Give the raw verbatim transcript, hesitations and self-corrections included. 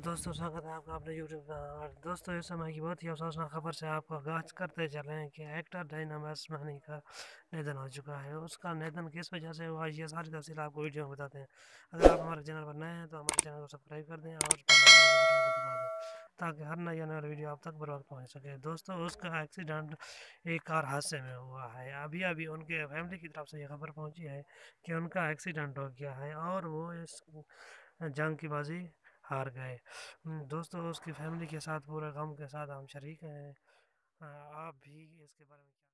दोस्तों, स्वागत है आपका अपने यूट्यूब पर। और दोस्तों, इस समय की बहुत ही अफसोसनाक खबर से आपको आगाज करते चले हैं कि एक्टर डायनामा असमानी का निधन हो चुका है। उसका निधन किस वजह से हुआ, ये सारी तफसील आपको वीडियो में बताते हैं। अगर आप हमारे चैनल पर नए हैं तो हमारे चैनल को सब्सक्राइब कर दें और बटन को दबा दें ताकि हर नई आने वाली वीडियो आप तक बर वक्त पहुँच सके। दोस्तों, उसका एक्सीडेंट एक कार हादसे में हुआ है। अभी अभी उनके फैमिली की तरफ से ये खबर पहुँची है कि उनका एक्सीडेंट हो गया है और वो इस जंग की बाजी हार गए। दोस्तों, उसकी फैमिली के साथ पूरे गम के साथ हम शरीक हैं। आ, आप भी इसके बारे में